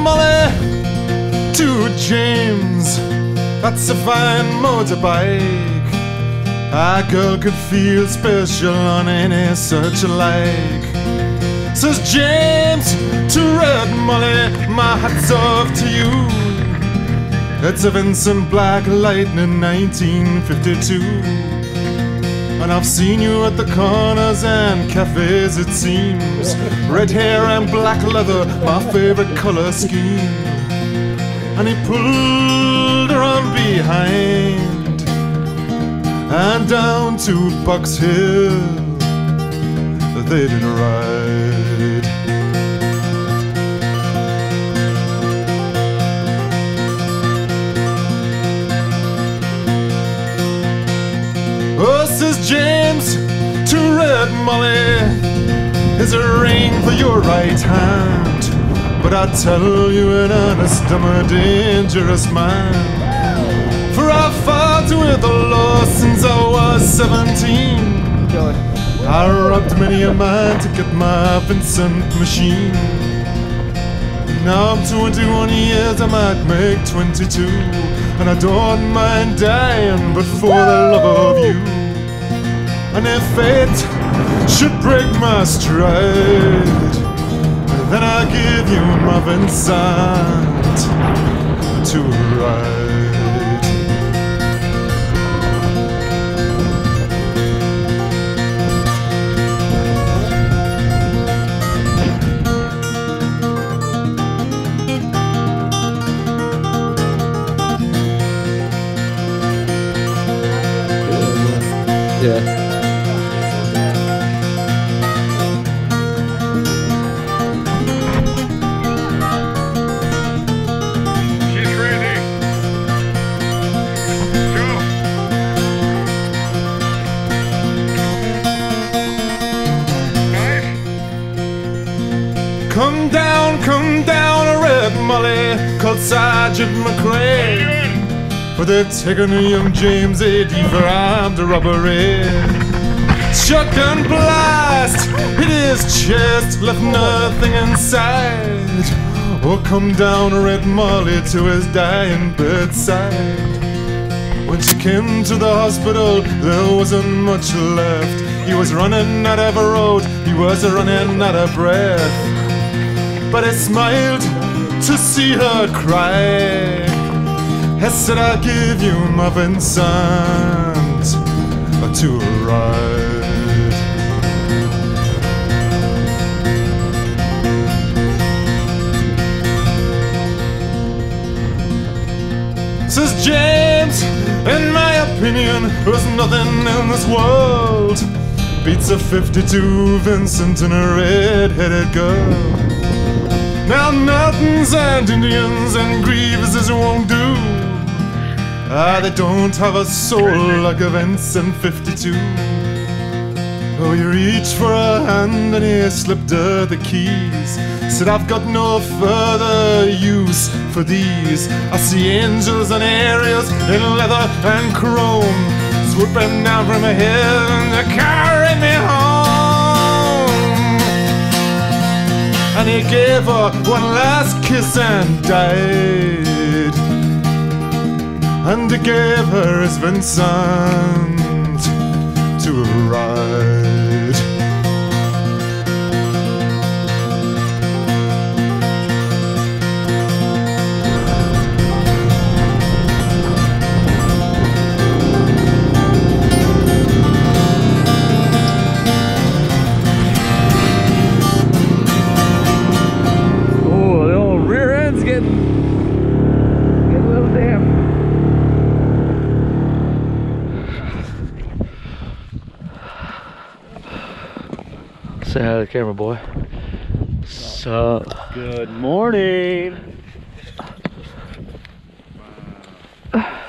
Molly to James. That's a fine motorbike. A girl could feel special on any such like. Says James to Red Molly, my hat's off to you. It's a Vincent Black Lightning 1952. And I've seen you at the corners and cafes, it seems. Red hair and black leather, my favorite color scheme. And he pulled her on behind and down to Box Hill they did ride. Oh, says James to Red Molly, is a ring for your right hand, but I tell you in earnest, I'm a dangerous man. For I've fought with the law since I was 17. I robbed many a man to get my Vincent machine. Now I'm 21 years, I might make 22, and I don't mind dying, but for the love of you. And if fate should break my stride, then I'll give you my Vincent to ride. Yeah. She's ready. Go. Nice. Come down, Red Molly, called Sergeant McRae. For they've taken a young James AD for armed robbery. Shotgun blast hit his chest, left nothing inside. Oh, come down, Red Molly, to his dying bedside. When she came to the hospital, there wasn't much left. He was running out of a road, he was running out of breath. But I smiled to see her cry. I said, I'll give you my Vincent to ride. Says James, in my opinion, there's nothing in this world beats a 52 Vincent and a red-headed girl. Now mountains and Indians and Grieveses won't do. They don't have a soul like a Vincent 52. Oh, he reached for a hand and he slipped her the keys. Said, I've got no further use for these. I see angels and aerials in leather and chrome, swooping down from heaven to carry me home. And he gave her one last kiss and died. And he gave her his Vincent to ride. Oh, the old rear end's getting a little damp. Say hi to the camera, boy. So, good morning.